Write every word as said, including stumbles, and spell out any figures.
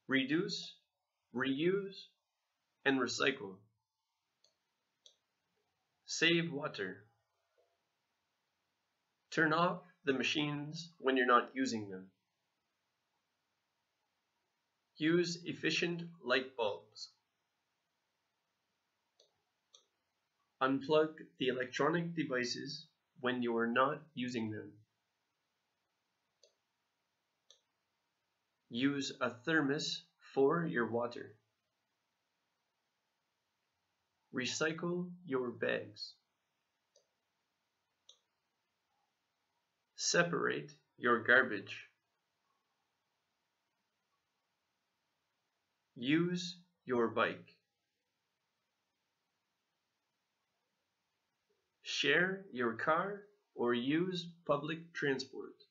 reduce, reuse, and recycle. Save water. Turn off the machines when you're not using them. Use efficient light bulbs. Unplug the electronic devices when you are not using them. Use a thermos for your water. Recycle your bags. Separate your garbage. Use your bike. Share your car or use public transport.